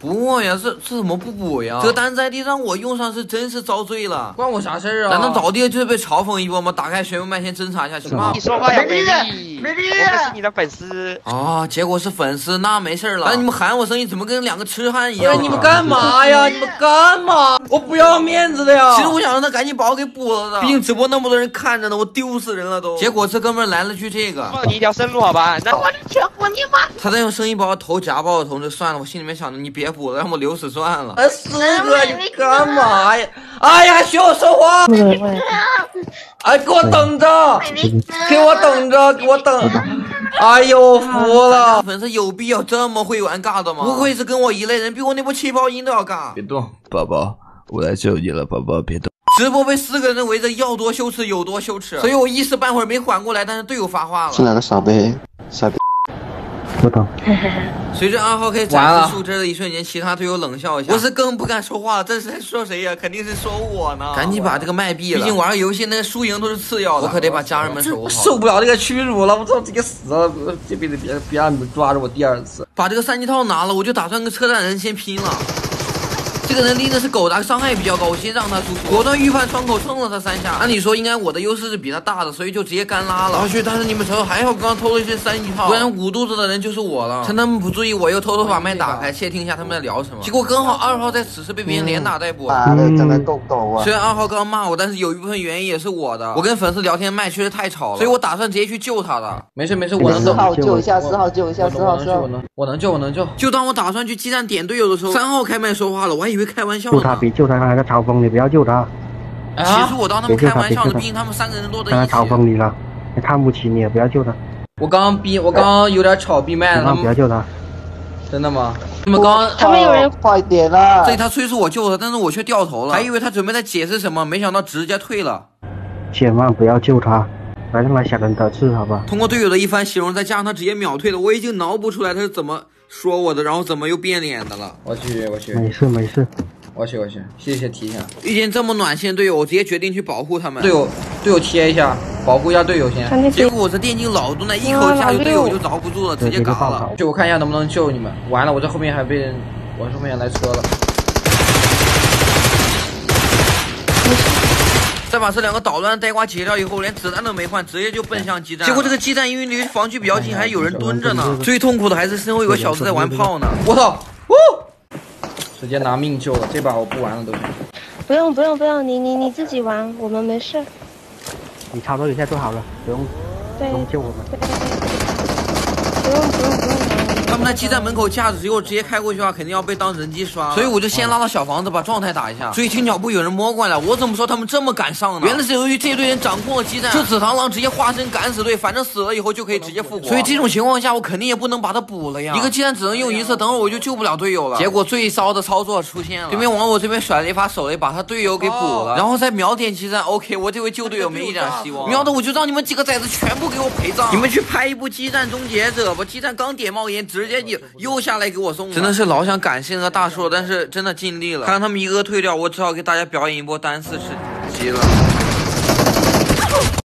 补呀，这怎么不补呀？这个单在地让我用上是真是遭罪了， 关我啥事儿啊？ 难道找地就是被嘲讽一波吗？打开玄武麦先侦查一下行吗？ 你说话呀，美丽，我们是你的粉丝啊，结果是粉丝，那没事了。但你们喊我声音怎么跟两个痴汉一样？ 你们干嘛呀？你们干嘛？我不要面子的呀！ 其实我想让他赶紧把我给补了的，毕竟直播那么多人看着呢，我丢死人了都。结果这哥们来了句这个， 放你一条生路好吧？那我就全补你妈！ 他在用声音把我头夹爆了头，就算了。我心里面想着你别补了，让我留死算了。 四哥，你干嘛呀？哎呀，还学我说话！哎，给我等着，给我等着，给我等！哎呦，我服了！ 粉丝有必要这么会玩尬的吗？不愧是跟我一类人，比我那波气泡音都要尬。 别动，宝宝，我来救你了，宝宝，别动。 直播被4个人围着，要多羞耻有多羞耻，所以我一时半会儿没缓过来，但是队友发话了。 是哪个傻逼？傻逼！ 不懂。 随着2号开始展示树枝的一瞬间，其他队友冷笑一下，我是更不敢说话了。这是在说谁呀？肯定是说我呢。赶紧把这个麦闭了，毕竟玩个游戏那个输赢都是次要的，我可得把家人们守好。 受不了这个屈辱了，我操，这个死了，这辈子别让你们抓着我第2次。 把这个3级套拿了，我就打算跟车站人先拼了。这个人拎的是狗达，伤害比较高，我先让他输出，果断预判窗口蹭了他3下。按理说应该我的优势是比他大的，所以就直接干拉了。但是你们瞅瞅，还好刚刚偷了一身3级套，不然捂肚子的人就是我了。趁他们不注意，我又偷偷把麦打开，窃听一下他们在聊什么。结果刚好2号在此时被别人连打带补。 妈的，真的够抖啊！ 虽然2号刚刚骂我，但是有一部分原因也是我的。我跟粉丝聊天麦确实太吵了，所以我打算直接去救他的。 没事，我能 4号救一下，4号救一下，4号， 我能救。 就当我打算去基站点队友的时候，3号开麦说话了，我还以为开玩笑呢。 救他，他还在嘲讽你，不要救他。 其实我当他们开玩笑的，毕竟他们3个人落在一起。 他嘲讽你了，他看不起你，也不要救他。 我刚刚有点吵闭麦了， 不要救他。 真的吗？你们刚他们有人快点了！ 这里他催促我救他，但是我却掉头了，还以为他准备在解释什么，没想到直接退了。 千万不要救他，不要让他小人得志，好吧？ 通过队友的一番形容，再加上他直接秒退了，我已经脑补出来他是怎么说我的，然后怎么又变脸的了。 我去。 没事。 我去，谢谢提醒。 遇见这么暖心的队友，我直接决定去保护他们。 队友贴一下，保护一下队友先。 结果我这电竞老多呢，一口下去队友就遭不住了，直接嘎了。 就我看一下能不能救你们。完了，我这后面还被人，我后面来车了。 再把这2个捣乱的呆瓜截掉以后，连子弹都没换，直接就奔向基站。结果这个基站因为离防区比较近，还有人蹲着呢。最痛苦的还是身后有个小子在玩炮呢。 我操！直接拿命救了，这把我不玩了都行。 不用，你自己玩，我们没事。 你操作一下就好了，不用救我们。 不用。 他们在基站门口架着，只有直接开过去的话，肯定要被当人机刷，所以我就先拉到小房子把状态打一下。所以听脚步有人摸过来，我怎么说他们这么敢上呢？原来是由于这队人掌控了基站，这紫螳螂直接化身敢死队，反正死了以后就可以直接复活。所以这种情况下，我肯定也不能把他补了呀。一个基站只能用1次，等会儿我就救不了队友了。结果最骚的操作出现了，对面往我这边甩了一发手雷，把他队友给补了，然后再秒点基站。OK， 我这回救队友没一点希望，秒的我就让你们几个崽子全部给我陪葬。你们去拍一部基站终结者吧，基站刚点冒烟，直接又下来给我送了，真的是老想感谢那个大叔，但是真的尽力了。看他们一个退掉，我只好给大家表演一波单4吃鸡了。